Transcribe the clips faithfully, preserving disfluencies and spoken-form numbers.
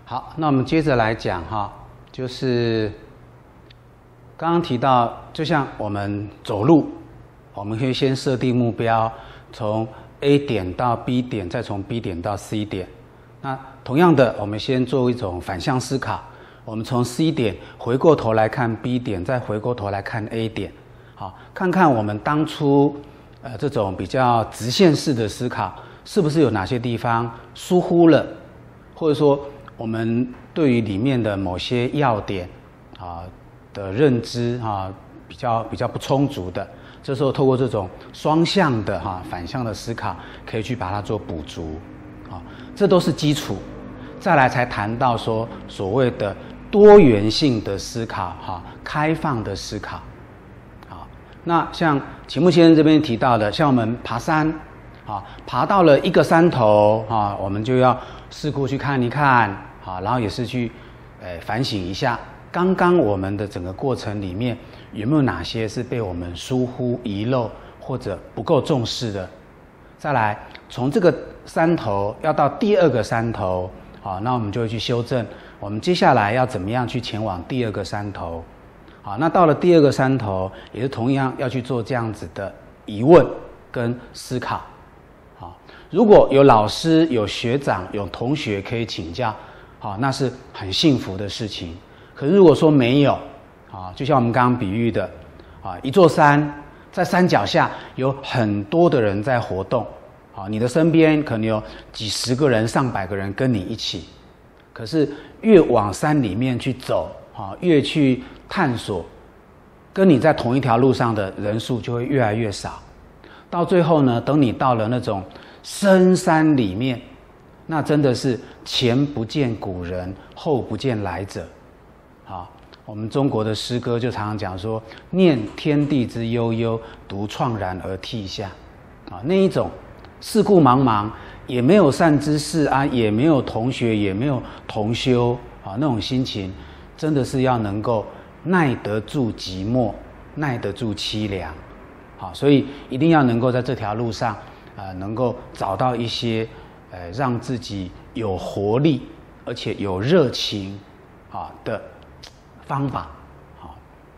好，那我们接着来讲哈，就是刚刚提到，就像我们走路，我们可以先设定目标，从 A 点到 B 点，再从 B 点到 C 点。那同样的，我们先做一种反向思考，我们从 C 点回过头来看 B 点，再回过头来看 A 点，好，看看我们当初呃这种比较直线式的思考，是不是有哪些地方疏忽了，或者说我们对于里面的某些要点啊的认知啊比较比较不充足的，这时候透过这种双向的哈、啊、反向的思考，可以去把它做补足，啊，这都是基础。再来才谈到说所谓的多元性的思考哈、啊，开放的思考。好，那像启木先生这边提到的，像我们爬山，啊，爬到了一个山头啊，我们就要四顾去看一看。啊，然后也是去，呃，反省一下，刚刚我们的整个过程里面有没有哪些是被我们疏忽遗漏或者不够重视的？再来，从这个山头要到第二个山头，好，那我们就会去修正，我们接下来要怎么样去前往第二个山头？好，那到了第二个山头，也是同样要去做这样子的疑问跟思考。好，如果有老师、有学长、有同学可以请教。好，那是很幸福的事情。可是如果说没有，啊，就像我们刚刚比喻的，啊，一座山在山脚下有很多的人在活动，啊，你的身边可能有几十个人、上百个人跟你一起，可是越往山里面去走，啊，越去探索，跟你在同一条路上的人数就会越来越少。到最后呢，等你到了那种深山里面。那真的是前不见古人，后不见来者。啊，我们中国的诗歌就常常讲说：“念天地之悠悠，独怆然而涕下。”啊，那一种世故茫茫，也没有善知识啊，也没有同学，也没有同修啊，那种心情，真的是要能够耐得住寂寞，耐得住凄凉。好，所以一定要能够在这条路上，呃，能够找到一些。呃，让自己有活力，而且有热情啊的方法，好，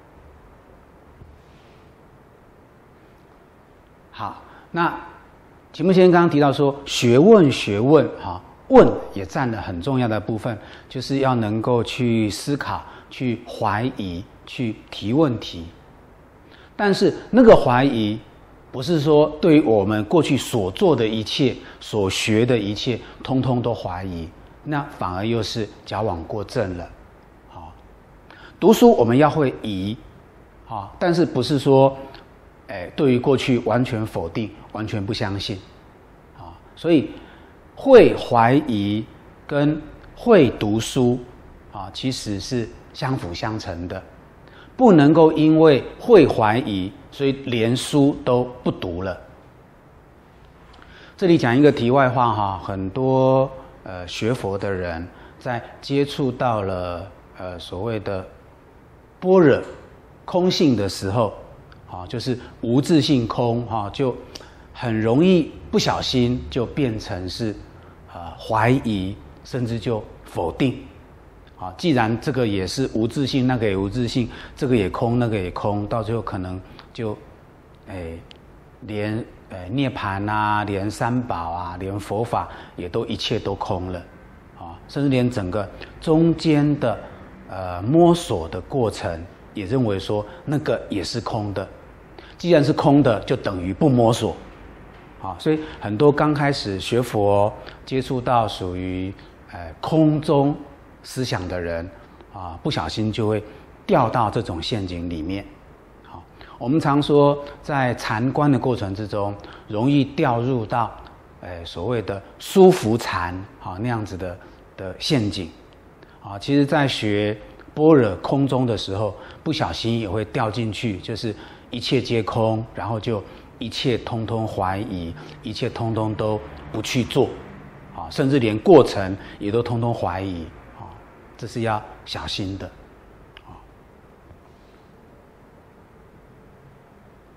好。那启木先生刚刚提到说，学问学问，哈，问也占了很重要的部分，就是要能够去思考、去怀疑、去提问题。但是那个怀疑。不是说对于我们过去所做的一切、所学的一切，通通都怀疑，那反而又是矫枉过正了。好，读书我们要会疑，好，但是不是说，哎，对于过去完全否定、完全不相信，啊，所以会怀疑跟会读书，啊，其实是相辅相成的。不能够因为会怀疑，所以连书都不读了。这里讲一个题外话哈，很多呃学佛的人在接触到了呃所谓的般若空性的时候，啊，就是无自性空哈，就很容易不小心就变成是呃怀疑，甚至就否定。啊，既然这个也是无自性，那个也无自性，这个也空，那个也空，到最后可能就，哎，连呃涅槃啊，连三宝啊，连佛法也都一切都空了，啊，甚至连整个中间的呃摸索的过程，也认为说那个也是空的。既然是空的，就等于不摸索，啊，所以很多刚开始学佛接触到属于呃空中思想的人啊，不小心就会掉到这种陷阱里面。好，我们常说在禅观的过程之中，容易掉入到，呃，所谓的舒服禅啊那样子的的陷阱。啊，其实，在学般若空中的时候，不小心也会掉进去，就是一切皆空，然后就一切通通怀疑，一切通通都不去做，啊，甚至连过程也都通通怀疑。这是要小心的，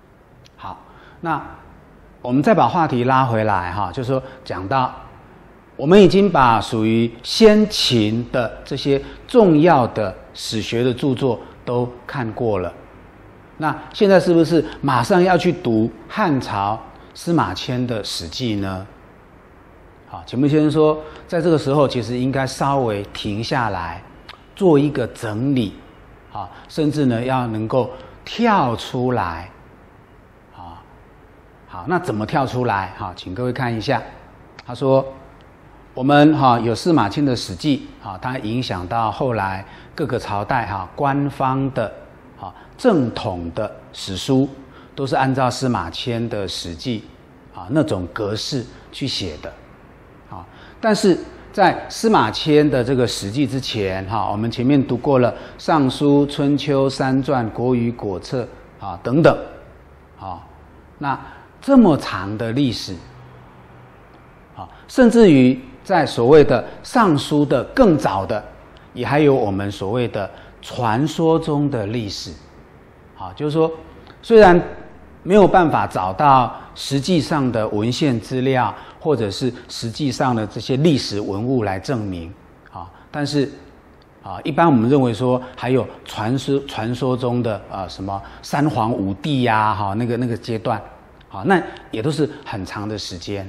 好，那我们再把话题拉回来哈，就是说讲到我们已经把属于先秦的这些重要的史学的著作都看过了，那现在是不是马上要去读汉朝司马迁的《史记》呢？好，钱穆先生说，在这个时候其实应该稍微停下来，做一个整理，啊，甚至呢要能够跳出来，啊，好，那怎么跳出来？好，请各位看一下，他说。我们哈有司马迁的《史记》啊，它影响到后来各个朝代哈官方的啊正统的史书，都是按照司马迁的《史记》啊那种格式去写的啊。但是在司马迁的这个《史记》之前哈，我们前面读过了《尚书》《春秋》《三传》《国语》《果册》啊等等啊，那这么长的历史啊，甚至于。在所谓的尚书的更早的，也还有我们所谓的传说中的历史，啊，就是说，虽然没有办法找到实际上的文献资料，或者是实际上的这些历史文物来证明，啊，但是啊，一般我们认为说还有传说传说中的啊什么三皇五帝呀，哈，那个那个阶段，啊，那也都是很长的时间。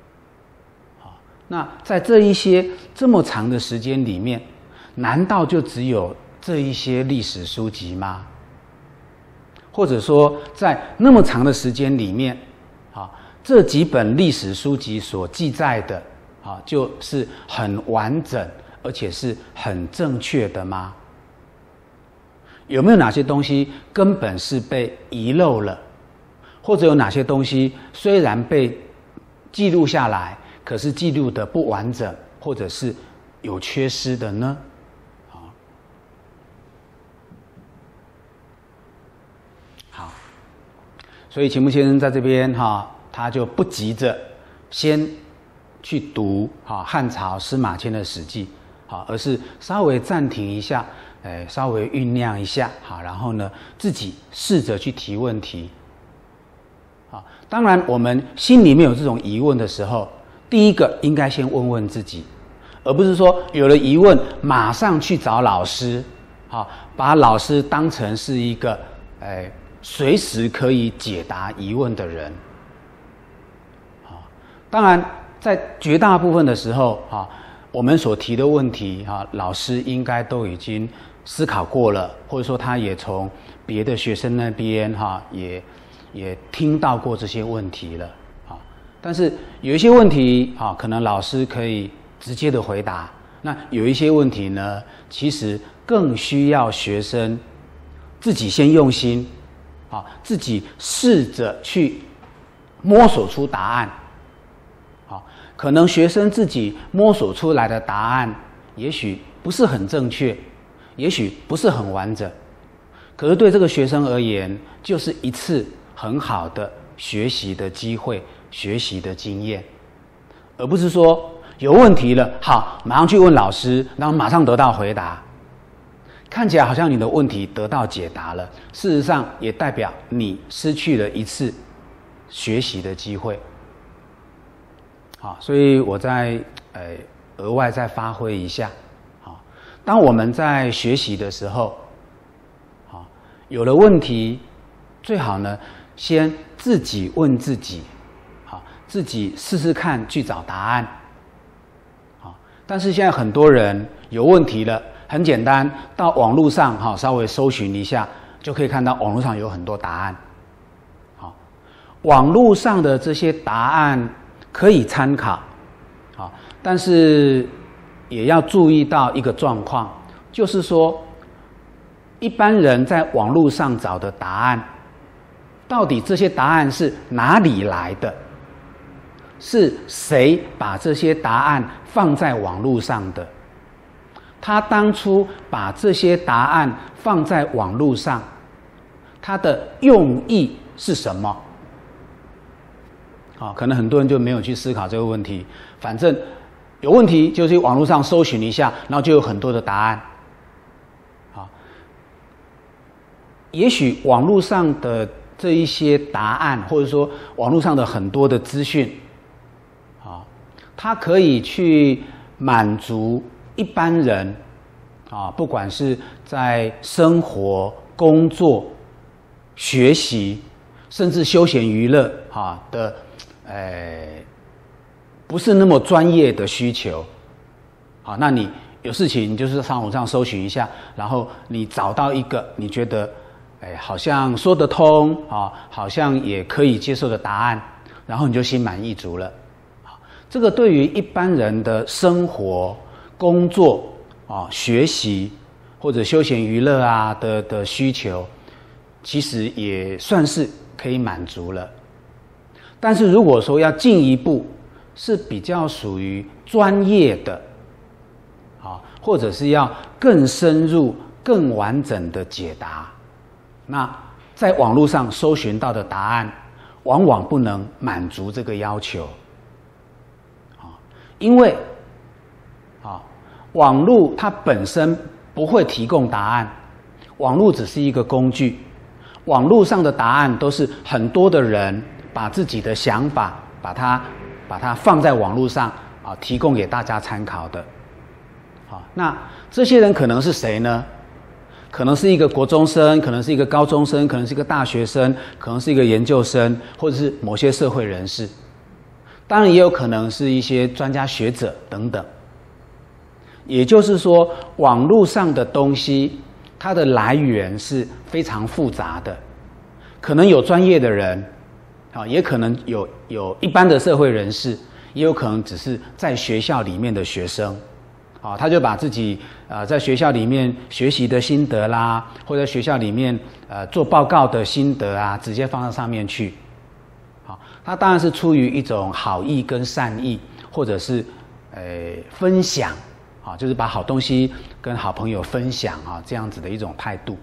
那在这一些这么长的时间里面，难道就只有这一些历史书籍吗？或者说，在那么长的时间里面，啊，这几本历史书籍所记载的，啊，就是很完整，而且是很正确的吗？有没有哪些东西根本是被遗漏了，或者有哪些东西虽然被记录下来？可是记录的不完整，或者是有缺失的呢？好，好，所以钱穆先生在这边哈，他就不急着先去读哈汉朝司马迁的《史记》，好，而是稍微暂停一下，哎，稍微酝酿一下，好，然后呢，自己试着去提问题。啊，当然，我们心里面有这种疑问的时候。第一个应该先问问自己，而不是说有了疑问马上去找老师，好，把老师当成是一个，哎，随时可以解答疑问的人。好，当然在绝大部分的时候，哈，我们所提的问题，哈，老师应该都已经思考过了，或者说他也从别的学生那边，哈，也也听到过这些问题了。但是有一些问题啊，可能老师可以直接的回答。那有一些问题呢，其实更需要学生自己先用心啊，自己试着去摸索出答案。啊，可能学生自己摸索出来的答案，也许不是很正确，也许不是很完整，可是对这个学生而言，就是一次很好的学习的机会。学习的经验，而不是说有问题了，好，马上去问老师，然后马上得到回答。看起来好像你的问题得到解答了，事实上也代表你失去了一次学习的机会。好，所以我再呃额外再发挥一下。好，当我们在学习的时候，好，有了问题，最好呢先自己问自己。自己试试看去找答案，好，但是现在很多人有问题了，很简单，到网络上哈稍微搜寻一下，就可以看到网络上有很多答案。好，网络上的这些答案可以参考，好，但是也要注意到一个状况，就是说，一般人在网络上找的答案，到底这些答案是哪里来的？是谁把这些答案放在网络上的？他当初把这些答案放在网络上，他的用意是什么？好，可能很多人就没有去思考这个问题。反正有问题就去网络上搜寻一下，然后就有很多的答案。好，也许网络上的这一些答案，或者说网络上的很多的资讯， 它可以去满足一般人啊，不管是在生活、工作、学习，甚至休闲娱乐啊的，呃，不是那么专业的需求。好，那你有事情，你就是上网上搜寻一下，然后你找到一个你觉得，哎，好像说得通啊，好像也可以接受的答案，然后你就心满意足了。这个对于一般人的生活、工作啊、学习或者休闲娱乐啊的的需求，其实也算是可以满足了。但是如果说要进一步，是比较属于专业的。啊，或者是要更深入、更完整的解答，那在网络上搜寻到的答案，往往不能满足这个要求。啊，因为啊，网络它本身不会提供答案，网络只是一个工具。网络上的答案都是很多的人把自己的想法，把它把它放在网络上啊，提供给大家参考的。那这些人可能是谁呢？可能是一个国中生，可能是一个高中生，可能是一个大学生，可能是一个研究生，或者是某些社会人士。当然也有可能是一些专家学者等等。也就是说，网络上的东西，它的来源是非常复杂的，可能有专业的人，啊，也可能有有一般的社会人士，也有可能只是在学校里面的学生。啊，他就把自己呃在学校里面学习的心得啦，或者学校里面呃做报告的心得啊，直接放到上面去。好，他当然是出于一种好意跟善意，或者是呃分享，啊，就是把好东西跟好朋友分享啊，这样子的一种态度。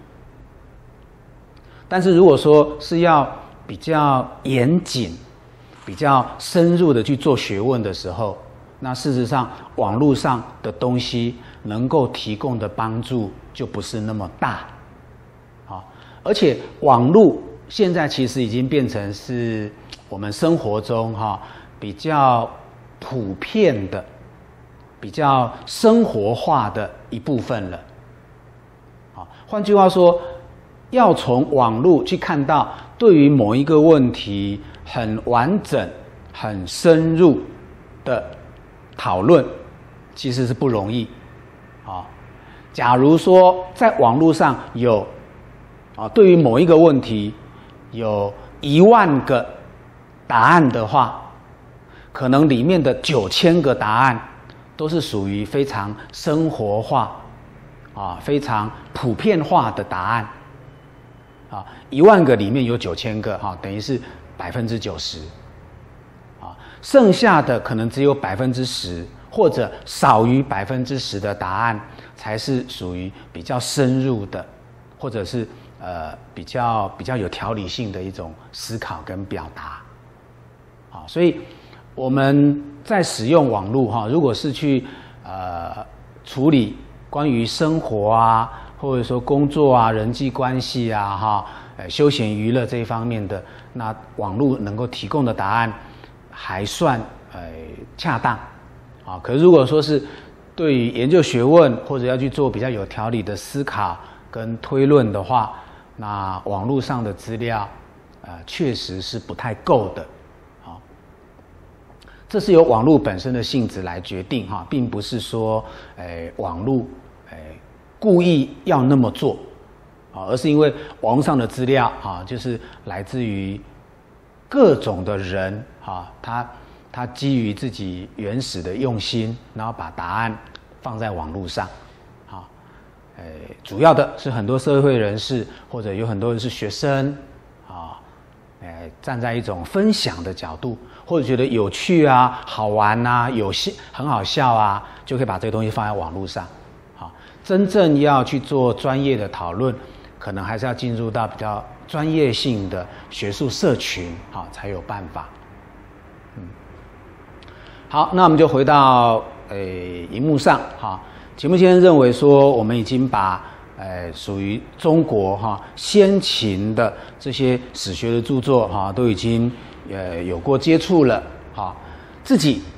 但是如果说是要比较严谨、比较深入的去做学问的时候，那事实上，网络上的东西能够提供的帮助就不是那么大，啊，而且网络现在其实已经变成是我们生活中哈比较普遍的、比较生活化的一部分了。啊，换句话说，要从网络去看到对于某一个问题很完整、很深入的讨论其实是不容易啊。假如说在网络上有啊，对于某一个问题有一万个答案的话，可能里面的九千个答案都是属于非常生活化啊、非常普遍化的答案啊。一万个里面有九千个哈、啊，等于是百分之九十。剩下的可能只有百分之十，或者少于百分之十的答案，才是属于比较深入的，或者是呃比较比较有条理性的一种思考跟表达。啊，所以我们在使用网络哈，如果是去呃处理关于生活啊，或者说工作啊、人际关系啊、哈、呃休闲娱乐这一方面的，那网络能够提供的答案还算呃恰当，啊，可是如果说是对于研究学问或者要去做比较有条理的思考跟推论的话，那网络上的资料，呃，确实是不太够的，啊，这是由网络本身的性质来决定哈，并不是说，呃，网络，呃，故意要那么做，啊，而是因为网络上的资料啊，就是来自于各种的人啊，他他基于自己原始的用心，然后把答案放在网络上，啊，呃，主要的是很多社会人士或者有很多人是学生啊，呃，站在一种分享的角度，或者觉得有趣啊、好玩啊、有戏很好笑啊，就可以把这个东西放在网络上。啊，真正要去做专业的讨论，可能还是要进入到比较专业性的学术社群，好，才有办法。嗯，好，那我们就回到呃荧幕上哈。节目先生认为说，我们已经把呃属于中国哈先秦的这些史学的著作哈都已经呃有过接触了哈，自己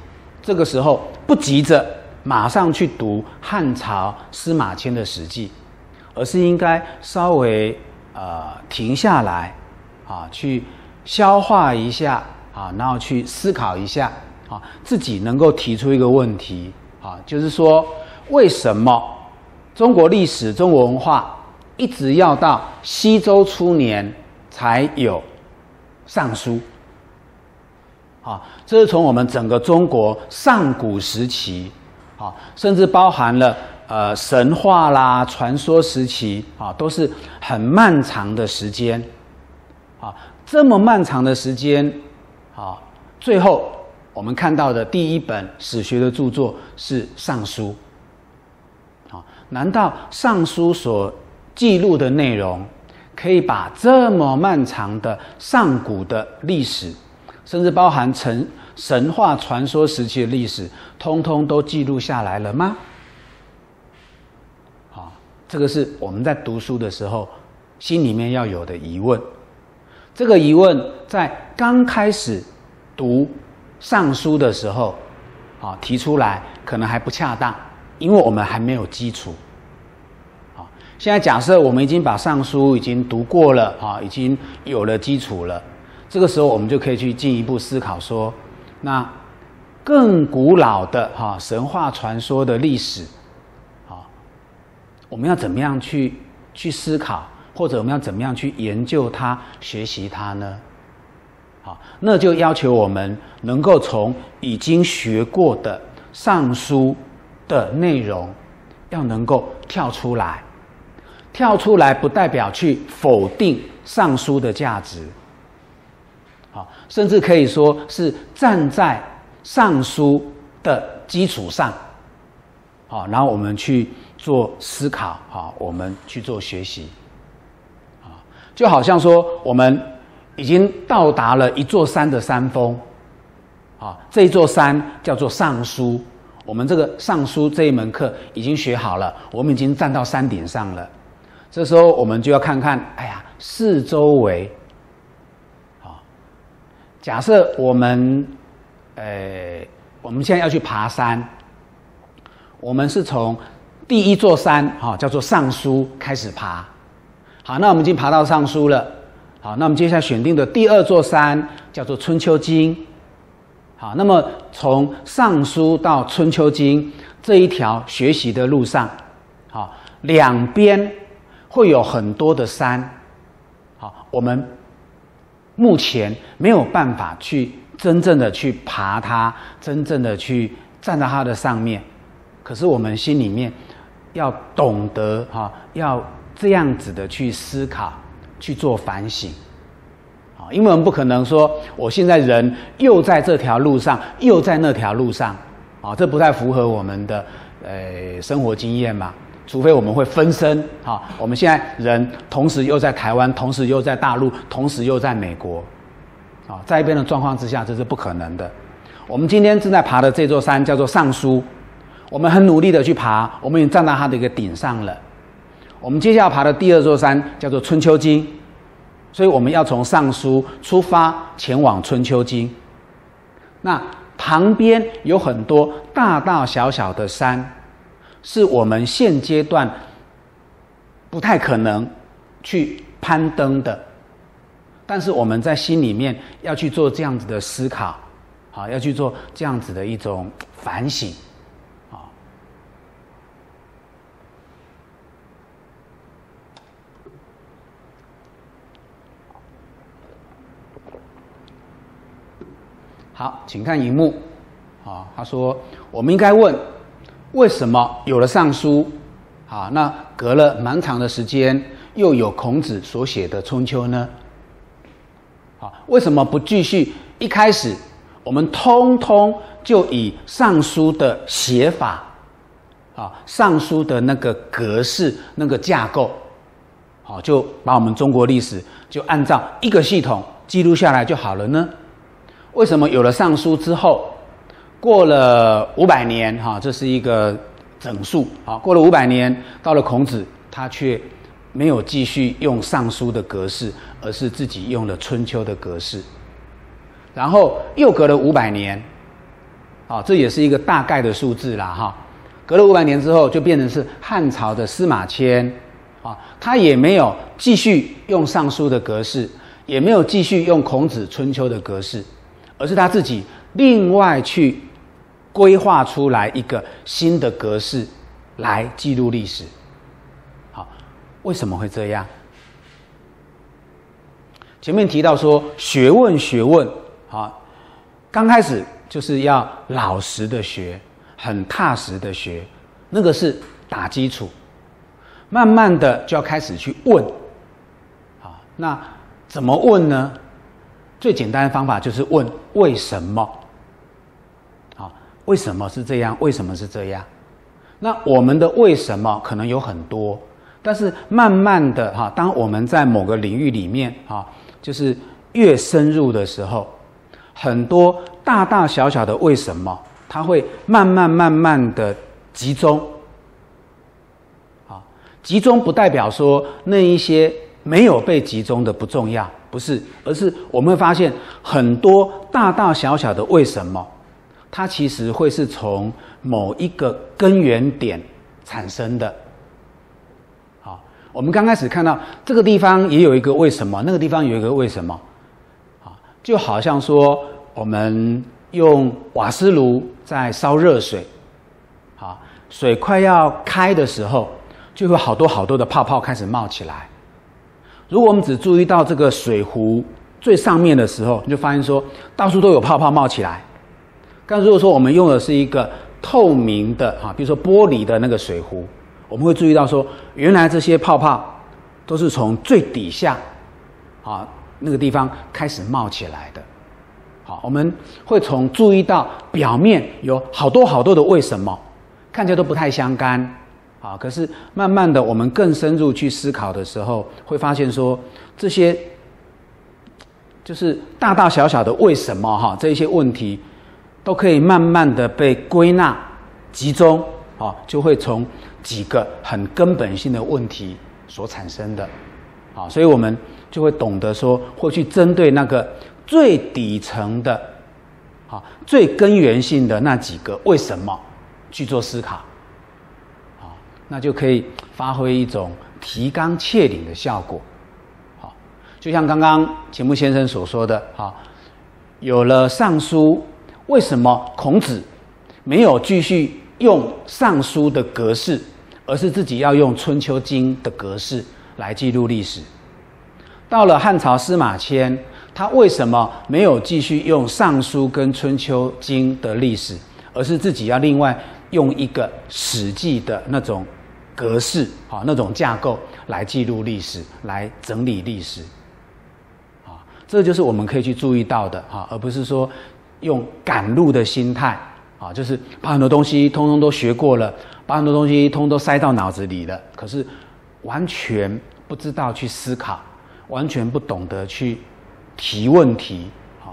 这个时候不急着马上去读汉朝司马迁的《史记》，而是应该稍微呃停下来啊，去消化一下啊，然后去思考一下啊，自己能够提出一个问题啊，就是说为什么中国历史、中国文化一直要到西周初年才有尚书？啊，这是从我们整个中国上古时期，啊，甚至包含了呃神话啦、传说时期，啊，都是很漫长的时间，啊，这么漫长的时间，啊，最后我们看到的第一本史学的著作是《尚书》，啊，难道《尚书》所记录的内容可以把这么漫长的上古的历史，甚至包含神神话传说时期的历史，通通都记录下来了吗？啊，这个是我们在读书的时候心里面要有的疑问。这个疑问在刚开始读尚书的时候，啊，提出来可能还不恰当，因为我们还没有基础。啊，现在假设我们已经把尚书已经读过了，啊，已经有了基础了。这个时候，我们就可以去进一步思考说，那更古老的哈神话传说的历史，啊，我们要怎么样去去思考，或者我们要怎么样去研究它、学习它呢？好，那就要求我们能够从已经学过的尚书的内容，要能够跳出来。跳出来不代表去否定尚书的价值。好，甚至可以说是站在尚书的基础上，好，然后我们去做思考，好，我们去做学习，啊，就好像说我们已经到达了一座山的山峰，啊，这一座山叫做尚书，我们这个尚书这一门课已经学好了，我们已经站到山顶上了，这时候我们就要看看，哎呀，四周围。假设我们，呃，我们现在要去爬山，我们是从第一座山，哈、哦，叫做尚书开始爬。好，那我们已经爬到尚书了。好，那我们接下来选定的第二座山叫做春秋经。好，那么从尚书到春秋经这一条学习的路上，好，两边会有很多的山。好，我们目前没有办法去真正的去爬它，真正的去站在它的上面。可是我们心里面要懂得哈，要这样子的去思考，去做反省。啊，因为我们不可能说我现在人又在这条路上，又在那条路上，啊，这不太符合我们的呃生活经验嘛。除非我们会分身，哈，我们现在人同时又在台湾，同时又在大陆，同时又在美国，啊，在一边的状况之下，这是不可能的。我们今天正在爬的这座山叫做尚书，我们很努力的去爬，我们已经站到它的一个顶上了。我们接下来爬的第二座山叫做春秋经，所以我们要从尚书出发前往春秋经。那旁边有很多大大小小的山。是我们现阶段不太可能去攀登的，但是我们在心里面要去做这样子的思考，好，要去做这样子的一种反省，啊。好，请看荧幕，啊，他说我们应该问。为什么有了尚书，啊，那隔了蛮长的时间，又有孔子所写的春秋呢？啊，为什么不继续一开始我们通通就以尚书的写法，啊，尚书的那个格式、那个架构，好，就把我们中国历史就按照一个系统记录下来就好了呢？为什么有了尚书之后？过了五百年，哈，这是一个整数，啊，过了五百年，到了孔子，他却没有继续用尚书的格式，而是自己用了春秋的格式。然后又隔了五百年， 啊，这也是一个大概的数字啦哈。隔了五百年之后，就变成是汉朝的司马迁啊，他也没有继续用尚书的格式，也没有继续用孔子春秋的格式，而是他自己另外去规划出来一个新的格式来记录历史。好，为什么会这样？前面提到说学问学问啊，刚开始就是要老实的学，很踏实的学，那个是打基础。慢慢的就要开始去问，啊，那怎么问呢？最简单的方法就是问为什么，啊，为什么是这样？为什么是这样？那我们的为什么可能有很多，但是慢慢的哈，当我们在某个领域里面啊，就是越深入的时候，很多大大小小的为什么，它会慢慢慢慢的集中。集中不代表说那一些没有被集中的不重要，不是，而是我们会发现很多大大小小的为什么，它其实会是从某一个根源点产生的。好，我们刚开始看到这个地方也有一个为什么，那个地方有一个为什么，啊，就好像说我们用瓦斯炉在烧热水，啊，水快要开的时候，就会好多好多的泡泡开始冒起来。如果我们只注意到这个水壶最上面的时候，你就发现说到处都有泡泡冒起来。但如果说我们用的是一个透明的啊，比如说玻璃的那个水壶，我们会注意到说，原来这些泡泡都是从最底下啊那个地方开始冒起来的。好，我们会从注意到表面有好多好多的为什么，看起来都不太相干。啊，可是慢慢的，我们更深入去思考的时候，会发现说，这些就是大大小小的为什么哈，这一些问题，都可以慢慢的被归纳、集中，啊，就会从几个很根本性的问题所产生的，啊，所以我们就会懂得说，会去针对那个最底层的，啊，最根源性的那几个为什么去做思考。那就可以发挥一种提纲挈领的效果，好，就像刚刚钱穆先生所说的，哈，有了尚书，为什么孔子没有继续用尚书的格式，而是自己要用《春秋经》的格式来记录历史？到了汉朝司马迁，他为什么没有继续用尚书跟《春秋经》的历史，而是自己要另外用一个《史记》的那种格式啊，那种架构来记录历史，来整理历史，啊，这就是我们可以去注意到的啊，而不是说用赶路的心态啊，就是把很多东西通通都学过了，把很多东西通通都塞到脑子里了，可是完全不知道去思考，完全不懂得去提问题。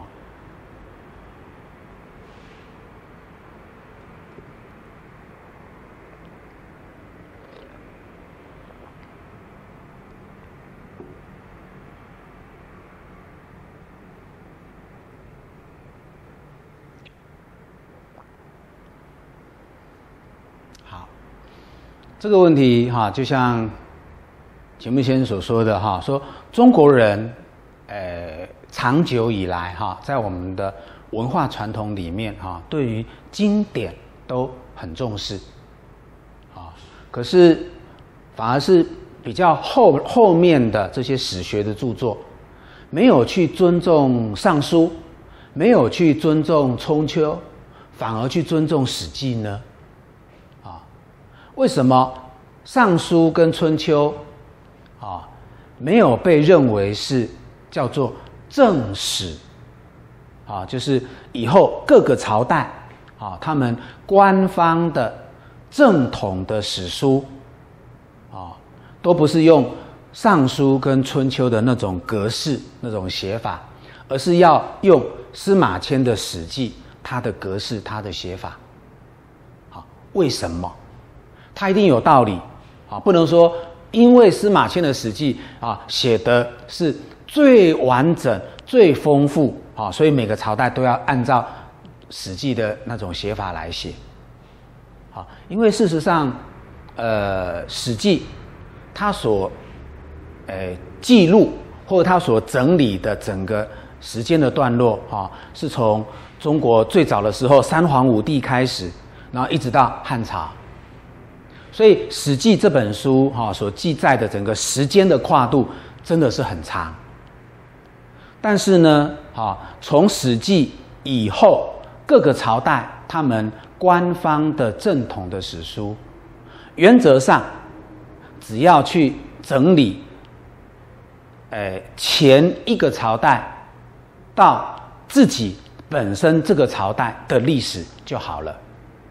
这个问题哈，就像钱穆先生所说的哈，说中国人，呃，长久以来哈，在我们的文化传统里面哈，对于经典都很重视，啊，可是反而是比较后后面的这些史学的著作，没有去尊重尚书，没有去尊重春秋，反而去尊重史记呢？为什么尚书跟春秋啊没有被认为是叫做正史啊？就是以后各个朝代啊，他们官方的正统的史书啊，都不是用尚书跟春秋的那种格式、那种写法，而是要用司马迁的《史记》它的格式、它的写法。好，为什么？它一定有道理啊，不能说因为司马迁的《史记》啊写的是最完整、最丰富啊，所以每个朝代都要按照史记的那种写法来写。好，因为事实上，呃，史记它所呃记录或者它所整理的整个时间的段落，哈、哦，是从中国最早的时候三皇五帝开始，然后一直到汉朝。所以《史记》这本书哈、哦、所记载的整个时间的跨度真的是很长。但是呢，哈、哦，从《史记》以后，各个朝代他们官方的正统的史书，原则上只要去整理，呃，前一个朝代到自己本身这个朝代的历史就好了。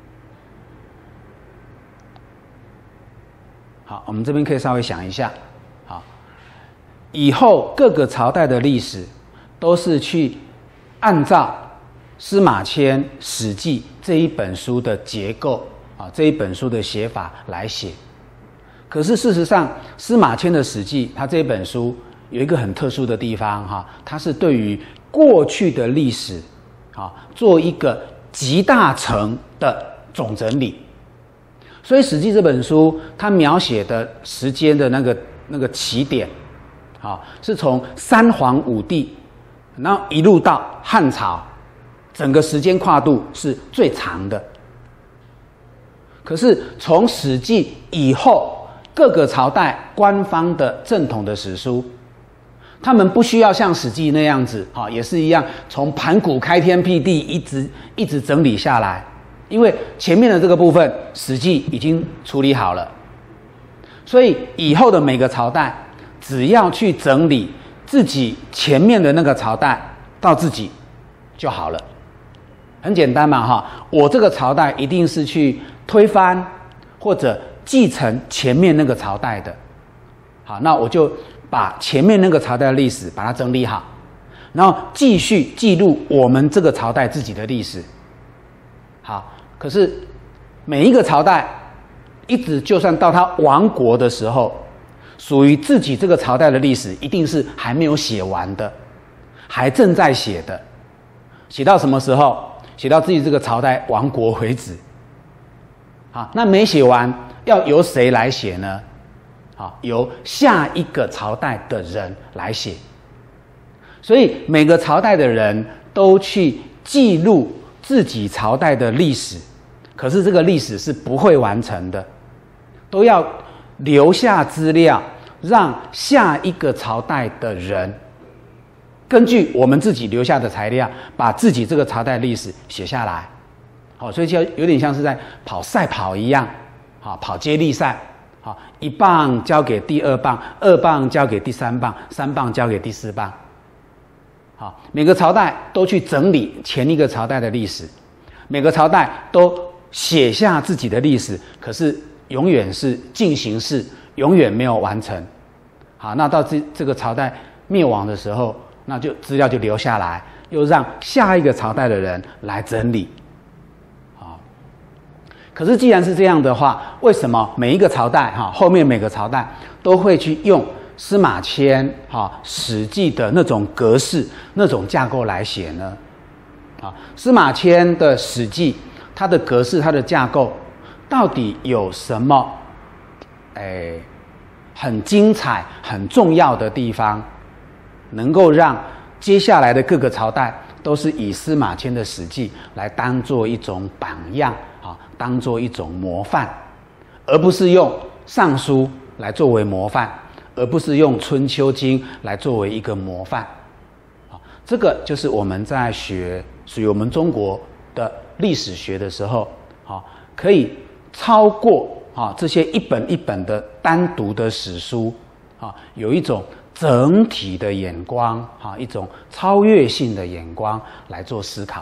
好，我们这边可以稍微想一下，好，以后各个朝代的历史都是去按照司马迁《史记》这一本书的结构啊，这一本书的写法来写。可是事实上，司马迁的《史记》它这本书有一个很特殊的地方哈，它是对于过去的历史啊做一个集大成的总整理。所以《史记》这本书它描写的时间的那个那个起点啊，是从三皇五帝，然后一路到汉朝。整个时间跨度是最长的。可是从《史记》以后，各个朝代官方的正统的史书，他们不需要像《史记》那样子，哈，也是一样从盘古开天辟地一直一直整理下来，因为前面的这个部分《史记》已经处理好了，所以以后的每个朝代只要去整理自己前面的那个朝代到自己就好了。很简单嘛，哈，我这个朝代一定是去推翻或者继承前面那个朝代的，好，那我就把前面那个朝代的历史把它整理好，然后继续记录我们这个朝代自己的历史。好，可是每一个朝代一直就算到他亡国的时候，属于自己这个朝代的历史一定是还没有写完的，还正在写的，写到什么时候？写到自己这个朝代亡国为止。好，那没写完，要由谁来写呢？好，由下一个朝代的人来写。所以每个朝代的人都去记录自己朝代的历史，可是这个历史是不会完成的，都要留下资料，让下一个朝代的人根据我们自己留下的材料，把自己这个朝代历史写下来。好，所以就有点像是在跑赛跑一样，好，跑接力赛，好，一棒交给第二棒，二棒交给第三棒，三棒交给第四棒。好，每个朝代都去整理前一个朝代的历史，每个朝代都写下自己的历史，可是永远是进行式，永远没有完成。好，那到这这个朝代灭亡的时候，那就资料就留下来，又让下一个朝代的人来整理。好，可是既然是这样的话，为什么每一个朝代哈后面每个朝代都会去用司马迁哈《史记》的那种格式、那种架构来写呢？啊，司马迁的《史记》它的格式、它的架构到底有什么哎很精彩、很重要的地方？能够让接下来的各个朝代都是以司马迁的《史记》来当做一种榜样啊，当做一种模范，而不是用《尚书》来作为模范，而不是用《春秋经》来作为一个模范。啊，这个就是我们在学属于我们中国的历史学的时候，啊，可以超过啊这些一本一本的单独的史书，啊，有一种整体的眼光，哈，一种超越性的眼光来做思考。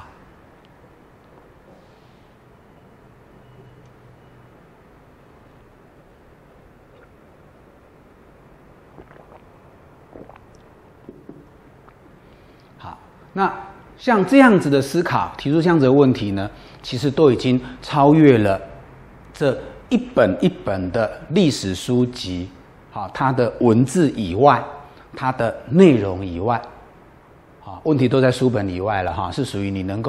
好，那像这样子的思考，提出这样子的问题呢，其实都已经超越了这一本一本的历史书籍，好，它的文字以外。它的内容以外，啊，问题都在书本以外了哈，是属于你能够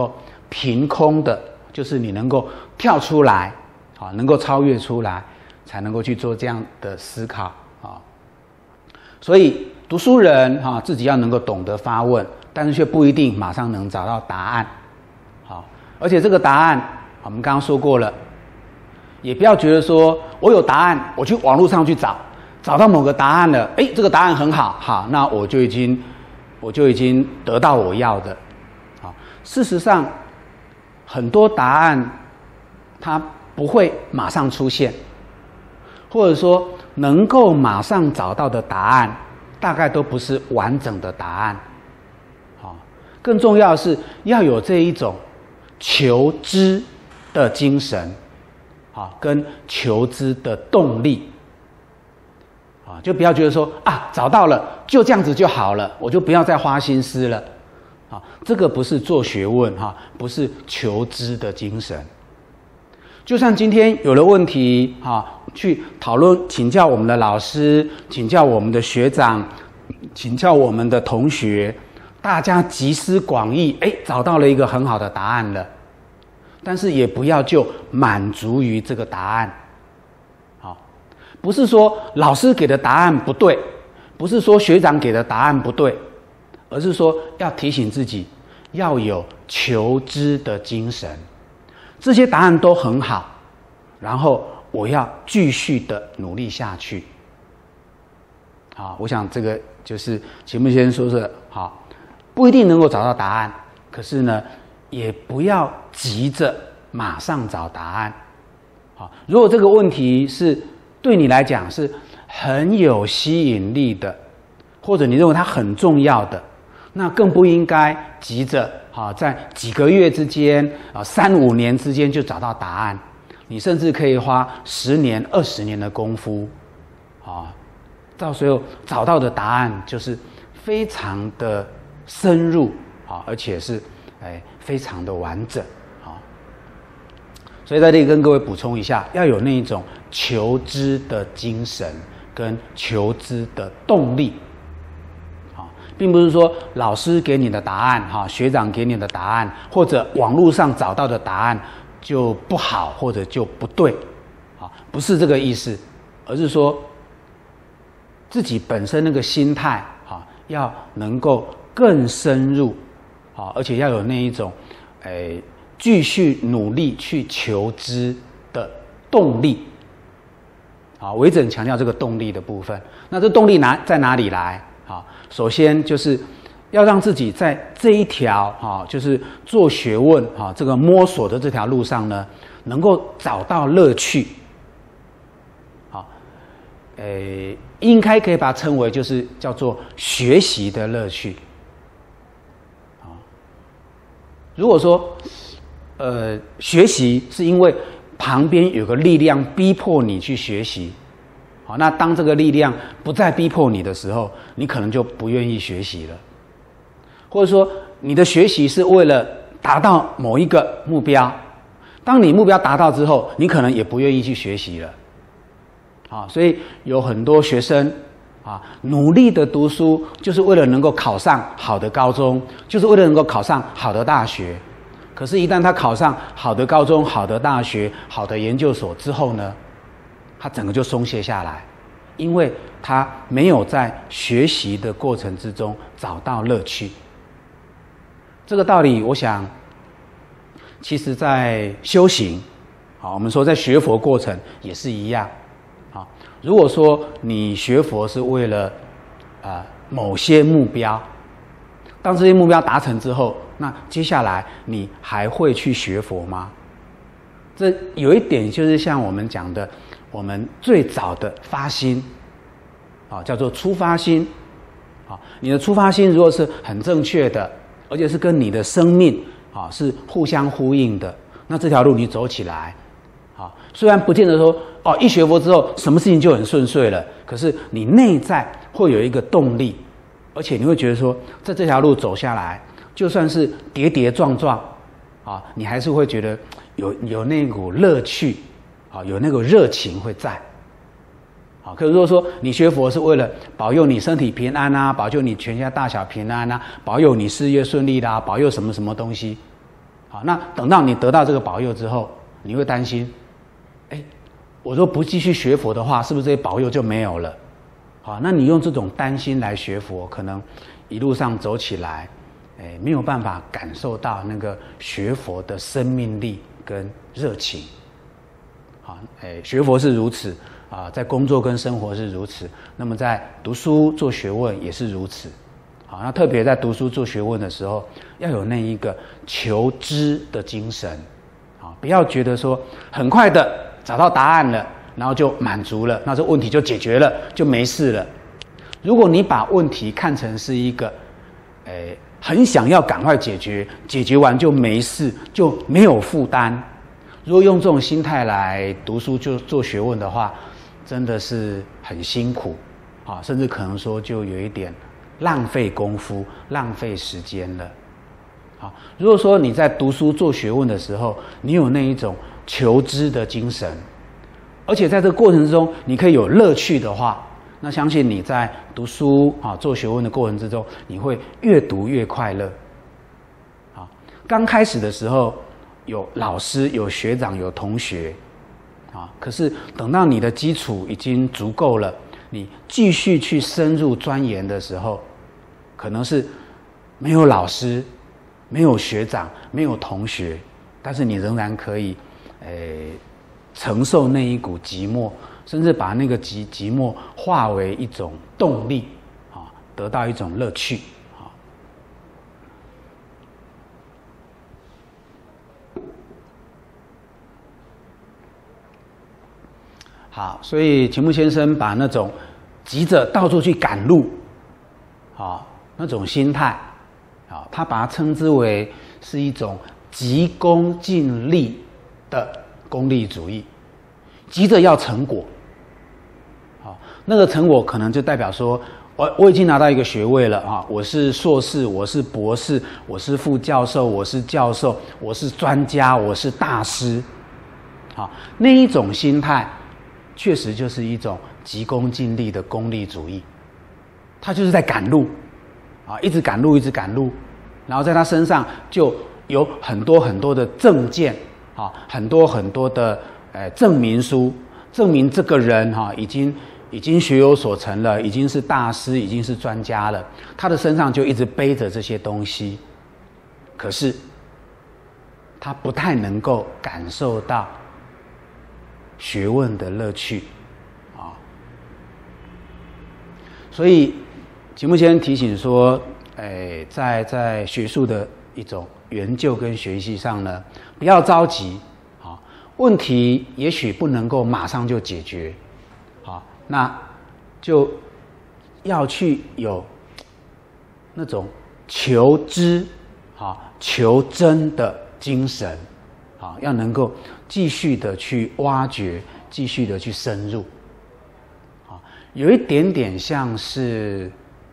凭空的，就是你能够跳出来，啊，能够超越出来，才能够去做这样的思考啊。所以读书人哈，自己要能够懂得发问，但是却不一定马上能找到答案。好，而且这个答案我们刚刚说过了，也不要觉得说我有答案，我去网络上去找，找到某个答案了，哎，这个答案很好，好，那我就已经我就已经得到我要的。好，事实上很多答案它不会马上出现，或者说能够马上找到的答案，大概都不是完整的答案。好，更重要的是要有这一种求知的精神，啊，跟求知的动力，啊，就不要觉得说啊，找到了就这样子就好了，我就不要再花心思了，啊，这个不是做学问哈，不是求知的精神。就算今天有了问题，哈，去讨论、请教我们的老师，请教我们的学长，请教我们的同学，大家集思广益，哎，找到了一个很好的答案了。但是也不要就满足于这个答案，好，不是说老师给的答案不对，不是说学长给的答案不对，而是说要提醒自己要有求知的精神。这些答案都很好，然后我要继续的努力下去。好，我想这个就是钱穆先生说的，好，不一定能够找到答案，可是呢，也不要急着马上找答案。好，如果这个问题是对你来讲是很有吸引力的，或者你认为它很重要的，那更不应该急着啊，在几个月之间啊，三五年之间就找到答案。你甚至可以花十年、二十年的功夫，啊，到时候找到的答案就是非常的深入啊，而且是哎非常的完整啊。所以在这里跟各位补充一下，要有那一种求知的精神跟求知的动力。并不是说老师给你的答案，哈，学长给你的答案，或者网络上找到的答案就不好，或者就不对，啊，不是这个意思，而是说自己本身那个心态，哈，要能够更深入，啊，而且要有那一种，诶，继续努力去求知的动力，啊，微整强调这个动力的部分。那这动力哪在哪里来？好，首先就是要让自己在这一条哈，就是做学问哈，这个摸索的这条路上呢，能够找到乐趣。好，诶，应该可以把它称为就是叫做学习的乐趣。好，如果说呃学习是因为旁边有个力量逼迫你去学习。好，那当这个力量不再逼迫你的时候，你可能就不愿意学习了，或者说你的学习是为了达到某一个目标，当你目标达到之后，你可能也不愿意去学习了。啊，所以有很多学生啊，努力的读书，就是为了能够考上好的高中，就是为了能够考上好的大学。可是，一旦他考上好的高中、好的大学、好的研究所之后呢？他整个就松懈下来，因为他没有在学习的过程之中找到乐趣。这个道理，我想，其实在修行，好，我们说在学佛过程也是一样。好，如果说你学佛是为了啊、呃、某些目标，当这些目标达成之后，那接下来你还会去学佛吗？这有一点就是像我们讲的。我们最早的发心，啊，叫做出发心，啊，你的出发心如果是很正确的，而且是跟你的生命啊是互相呼应的，那这条路你走起来，啊，虽然不见得说哦一学佛之后什么事情就很顺遂了，可是你内在会有一个动力，而且你会觉得说在这条路走下来，就算是跌跌撞撞，啊，你还是会觉得有有那股乐趣。好，有那个热情会在。好，可是如果说你学佛是为了保佑你身体平安啊，保佑你全家大小平安啊，保佑你事业顺利啦、啊，保佑什么什么东西， 好，那等到你得到这个保佑之后，你会担心，哎，我若不继续学佛的话，是不是这些保佑就没有了？好，那你用这种担心来学佛，可能一路上走起来，哎，没有办法感受到那个学佛的生命力跟热情。好，哎，学佛是如此啊，在工作跟生活是如此，那么在读书做学问也是如此。好，那特别在读书做学问的时候，要有那一个求知的精神，啊，不要觉得说很快的找到答案了，然后就满足了，那这问题就解决了，就没事了。如果你把问题看成是一个，诶，很想要赶快解决，解决完就没事，就没有负担。如果用这种心态来读书就做学问的话，真的是很辛苦，啊，甚至可能说就有一点浪费功夫、浪费时间了。好，如果说你在读书做学问的时候，你有那一种求知的精神，而且在这个过程之中你可以有乐趣的话，那相信你在读书啊做学问的过程之中，你会越读越快乐。啊，刚开始的时候有老师、有学长、有同学，啊，可是等到你的基础已经足够了，你继续去深入钻研的时候，可能是没有老师、没有学长、没有同学，但是你仍然可以，诶，承受那一股寂寞，甚至把那个寂寂寞化为一种动力，啊，得到一种乐趣，啊。好，所以钱穆先生把那种急着到处去赶路，啊，那种心态，啊，他把它称之为是一种急功近利的功利主义，急着要成果，啊，那个成果可能就代表说，我我已经拿到一个学位了啊，我是硕士，我是博士，我是副教授，我是教授，我是专家，我是大师，啊，那一种心态。确实就是一种急功近利的功利主义，他就是在赶路，啊，一直赶路，一直赶路，然后在他身上就有很多很多的证件，啊，很多很多的呃证明书，证明这个人哈、啊、已经已经学有所成了，已经是大师，已经是专家了，他的身上就一直背着这些东西，可是他不太能够感受到学问的乐趣，啊，所以钱穆先生提醒说，哎，在在学术的一种研究跟学习上呢，不要着急，啊，问题也许不能够马上就解决，啊，那就要去有那种求知、啊求真的精神。啊，要能够继续的去挖掘，继续的去深入，啊，有一点点像是，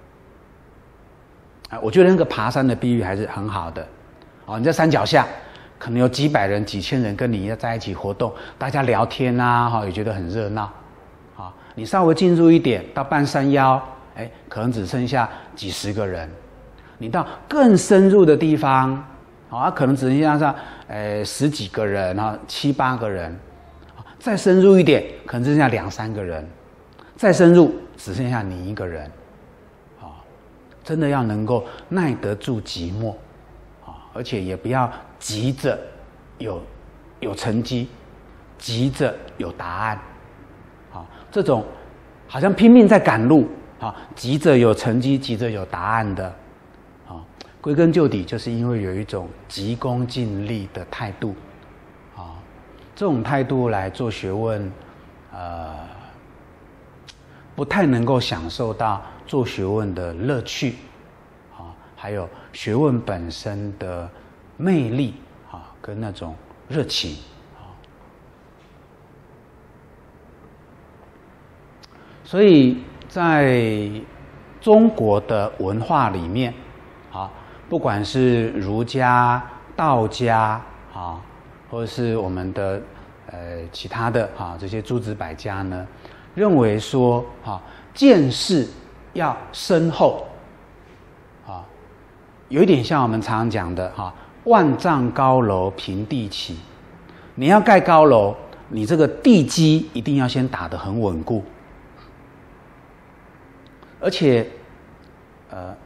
啊，我觉得那个爬山的比喻还是很好的，啊，你在山脚下，可能有几百人、几千人跟你在一起活动，大家聊天啊，哈，也觉得很热闹，啊，你稍微进入一点，到半山腰，哎，可能只剩下几十个人，你到更深入的地方。啊，可能只剩下上，呃，十几个人哈，七八个人，再深入一点，可能只剩下两三个人，再深入只剩下你一个人，啊，真的要能够耐得住寂寞，啊，而且也不要急着有有成绩，急着有答案，啊，这种好像拼命在赶路，啊，急着有成绩，急着有答案的。归根究底，就是因为有一种急功近利的态度，啊，这种态度来做学问，呃，不太能够享受到做学问的乐趣，啊，还有学问本身的魅力，啊，跟那种热情，啊，所以在中国的文化里面，啊。不管是儒家、道家啊，或者是我们的呃其他的啊这些诸子百家呢，认为说啊见识要深厚啊，有一点像我们常常讲的哈、啊， 万丈高楼平地起。你要盖高楼，你这个地基一定要先打得很稳固，而且，呃，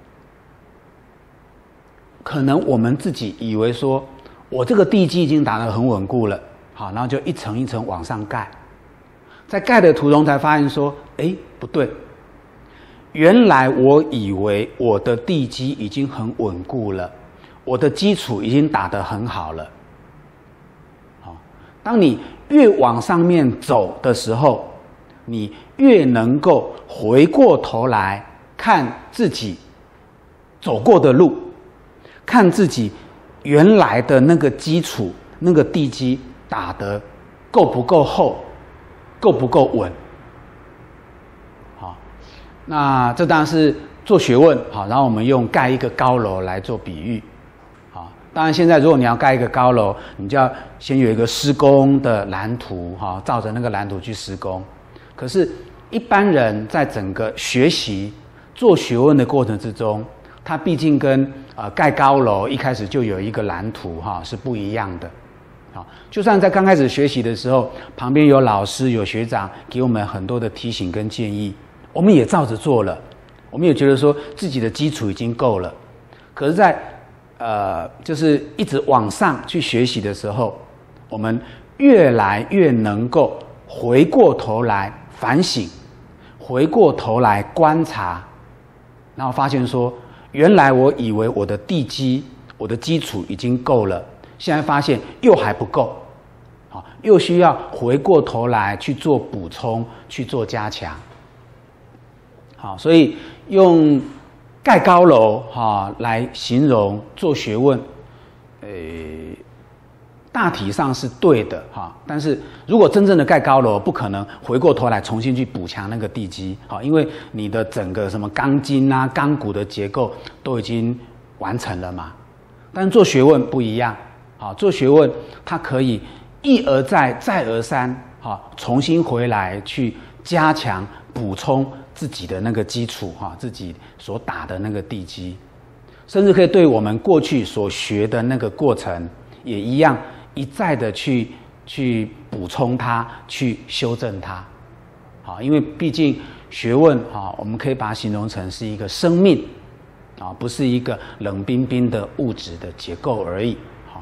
可能我们自己以为说，我这个地基已经打得很稳固了，好，然后就一层一层往上盖，在盖的途中才发现说，哎，不对，原来我以为我的地基已经很稳固了，我的基础已经打得很好了。好，当你越往上面走的时候，你越能够回过头来看自己走过的路，看自己原来的那个基础、那个地基打得够不够厚，够不够稳。好，那这当然是做学问，好，然后我们用盖一个高楼来做比喻。好，当然现在如果你要盖一个高楼，你就要先有一个施工的蓝图，哈，照着那个蓝图去施工。可是，一般人在整个学习做学问的过程之中，他毕竟跟呃盖高楼一开始就有一个蓝图哈是不一样的。好，就算在刚开始学习的时候，旁边有老师有学长给我们很多的提醒跟建议，我们也照着做了，我们也觉得说自己的基础已经够了。可是在，在呃就是一直往上去学习的时候，我们越来越能够回过头来反省，回过头来观察，然后发现说，原来我以为我的地基、我的基础已经够了，现在发现又还不够，好，又需要回过头来去做补充、去做加强。好，所以用盖高楼哈来形容做学问，呃。大体上是对的哈，但是如果真正的盖高楼，不可能回过头来重新去补强那个地基，好，因为你的整个什么钢筋啊、钢骨的结构都已经完成了嘛。但是做学问不一样，好，做学问它可以一而再、再而三，好，重新回来去加强、补充自己的那个基础哈，自己所打的那个地基，甚至可以对我们过去所学的那个过程也一样。一再的去去补充它，去修正它，好，因为毕竟学问啊，我们可以把它形容成是一个生命啊，不是一个冷冰冰的物质的结构而已。好，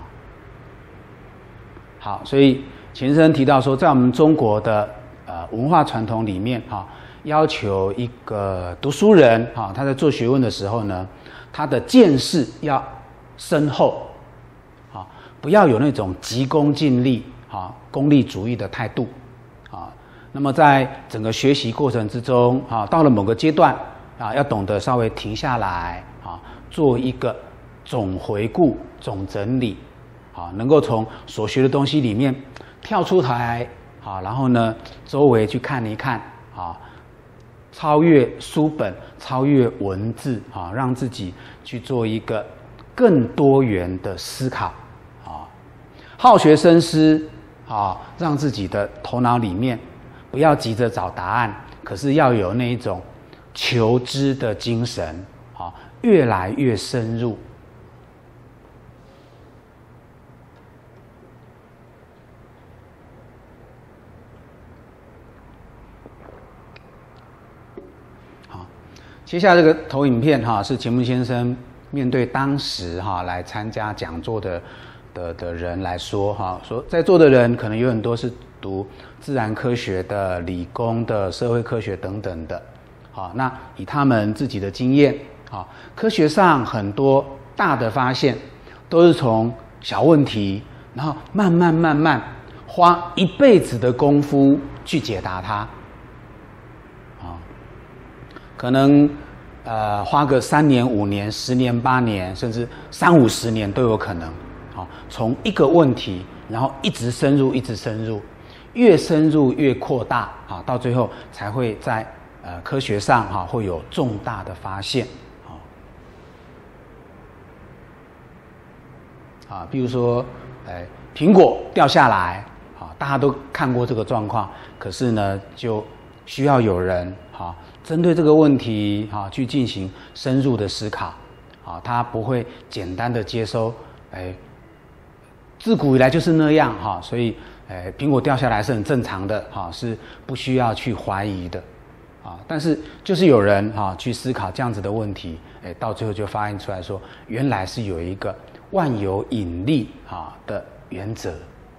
好，所以钱先生提到说，在我们中国的呃文化传统里面哈，要求一个读书人哈，他在做学问的时候呢，他的见识要深厚。不要有那种急功近利、啊功利主义的态度，啊，那么在整个学习过程之中，啊，到了某个阶段，啊，要懂得稍微停下来，啊，做一个总回顾、总整理，啊，能够从所学的东西里面跳出来，啊，然后呢，周围去看一看，啊，超越书本、超越文字，啊，让自己去做一个更多元的思考。好学深思，啊，让自己的头脑里面不要急着找答案，可是要有那一种求知的精神，啊，越来越深入。好，接下来这个投影片哈，是钱穆先生面对当时哈来参加讲座的。的的人来说哈，说在座的人可能有很多是读自然科学的、理工的、社会科学等等的，好，那以他们自己的经验，好，科学上很多大的发现都是从小问题，然后慢慢慢慢花一辈子的功夫去解答它，啊，可能呃花个三年、五年、十年、八年，甚至三五十年都有可能。好，从一个问题，然后一直深入，一直深入，越深入越扩大，啊，到最后才会在呃科学上哈会有重大的发现，啊，啊，比如说，哎，苹果掉下来，啊，大家都看过这个状况，可是呢，就需要有人哈针对这个问题哈去进行深入的思考，啊，他不会简单的接收，哎。 自古以来就是那样哈，所以呃苹果掉下来是很正常的哈，是不需要去怀疑的啊。但是就是有人哈去思考这样子的问题，哎，到最后就发现出来说，原来是有一个万有引力啊的原则。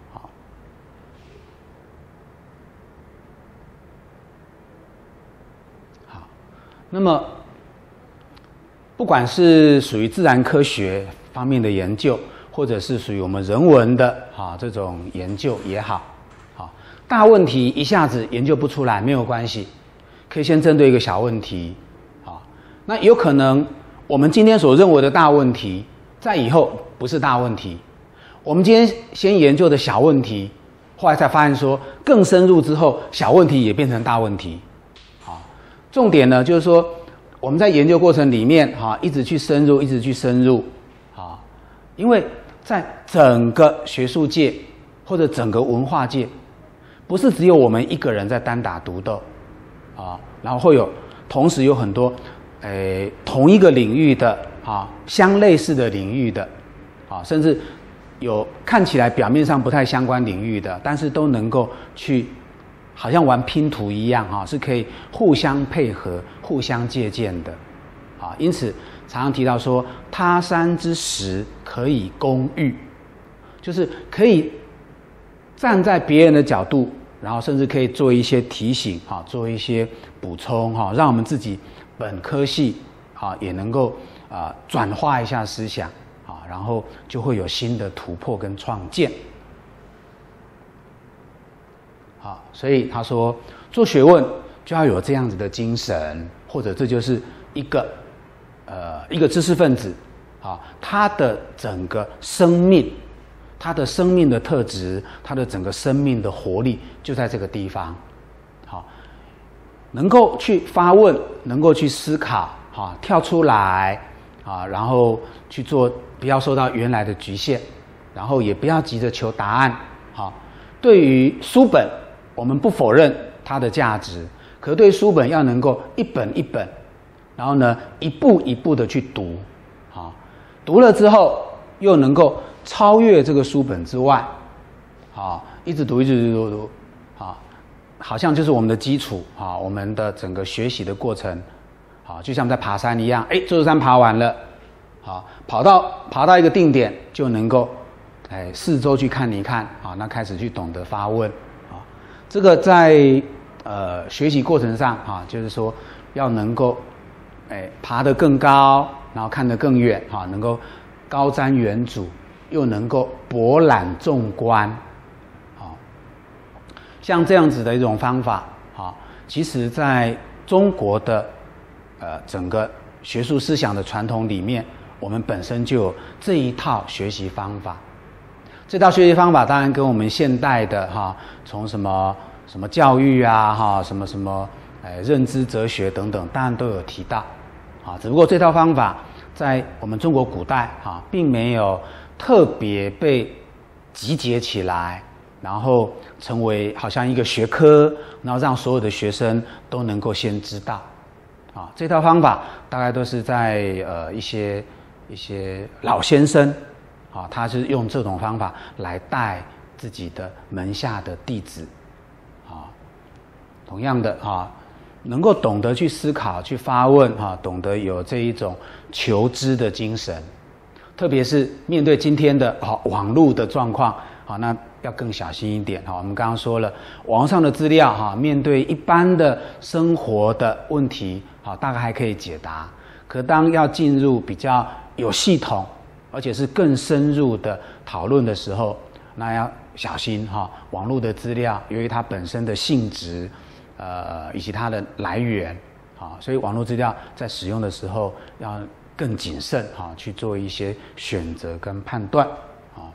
那么，不管是属于自然科学方面的研究，或者是属于我们人文的啊这种研究也好，啊大问题一下子研究不出来没有关系，可以先针对一个小问题，啊那有可能我们今天所认为的大问题，在以后不是大问题，我们今天先研究的小问题，后来才发现说更深入之后，小问题也变成大问题。重点呢，就是说我们在研究过程里面，哈，一直去深入，一直去深入，啊，因为在整个学术界或者整个文化界，不是只有我们一个人在单打独斗，啊，然后会有同时有很多，诶，同一个领域的啊，相类似的领域的，啊，甚至有看起来表面上不太相关领域的，但是都能够去。好像玩拼图一样哈，是可以互相配合、互相借鉴的，啊，因此常常提到说，他山之石可以攻玉，就是可以站在别人的角度，然后甚至可以做一些提醒哈，做一些补充哈，让我们自己本科系啊也能够啊转化一下思想啊，然后就会有新的突破跟创建。啊，所以他说做学问就要有这样子的精神，或者这就是一个呃一个知识分子啊，他的整个生命，他的生命的特质，他的整个生命的活力就在这个地方。好，能够去发问，能够去思考，啊，跳出来啊，然后去做，不要受到原来的局限，然后也不要急着求答案。好，对于书本。我们不否认它的价值，可对书本要能够一本一本，然后呢一步一步的去读，啊，读了之后又能够超越这个书本之外，啊，一直读一直读读，啊，好像就是我们的基础啊，我们的整个学习的过程，啊，就像在爬山一样，哎，这座山爬完了，啊，跑到爬到一个定点就能够，哎，四周去看一看，啊，那开始去懂得发问。这个在呃学习过程上啊，就是说要能够哎爬得更高，然后看得更远哈，能够高瞻远瞩，又能够博览众观，啊，像这样子的一种方法啊，其实在中国的呃整个学术思想的传统里面，我们本身就有这一套学习方法。这套学习方法当然跟我们现代的哈，从什么什么教育啊哈，什么什么呃认知哲学等等，当然都有提到，啊，只不过这套方法在我们中国古代哈，并没有特别被集结起来，然后成为好像一个学科，然后让所有的学生都能够先知道，啊，这套方法大概都是在呃一些一些老先生。啊，他是用这种方法来带自己的门下的弟子，啊，同样的啊，能够懂得去思考、去发问，啊，懂得有这一种求知的精神，特别是面对今天的啊网络的状况，啊，那要更小心一点。哈，我们刚刚说了，网上的资料，哈，面对一般的生活的问题，啊，大概还可以解答，可当要进入比较有系统。而且是更深入的讨论的时候，那要小心哈。网络的资料由于它本身的性质，呃，以及它的来源，啊，所以网络资料在使用的时候要更谨慎哈，去做一些选择跟判断啊。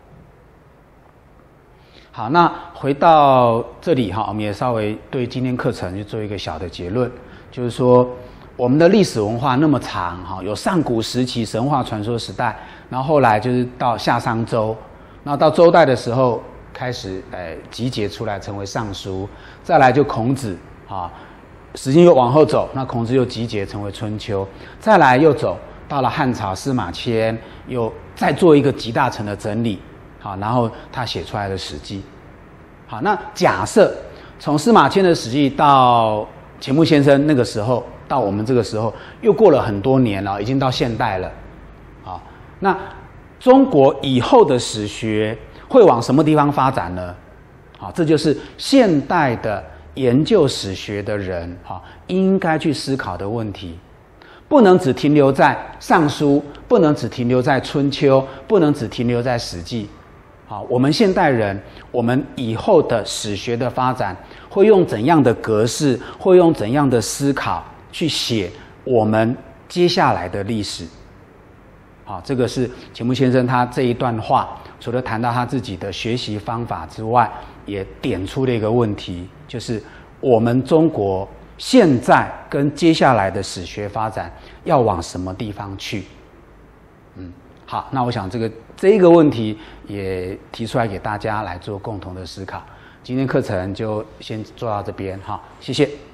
好，那回到这里哈，我们也稍微对今天课程去做一个小的结论，就是说。我们的历史文化那么长哈，有上古时期神话传说时代，然后后来就是到夏商周，然后到周代的时候开始呃集结出来成为尚书，再来就孔子啊，时间又往后走，那孔子又集结成为春秋，再来又走到了汉朝司马迁，又再做一个集大成的整理， 好，然后他写出来的《史记》。好，那假设从司马迁的《史记》到钱穆先生那个时候，到我们这个时候，又过了很多年了，已经到现代了。好，那中国以后的史学会往什么地方发展呢？好，这就是现代的研究史学的人哈应该去思考的问题。不能只停留在《尚书》，不能只停留在《春秋》，不能只停留在《史记》。好，我们现代人，我们以后的史学的发展会用怎样的格式，会用怎样的思考去写我们接下来的历史？好，这个是钱穆先生他这一段话，除了谈到他自己的学习方法之外，也点出了一个问题，就是我们中国现在跟接下来的史学发展要往什么地方去？嗯，好，那我想这个这一个问题也提出来给大家来做共同的思考。今天课程就先做到这边，好，谢谢。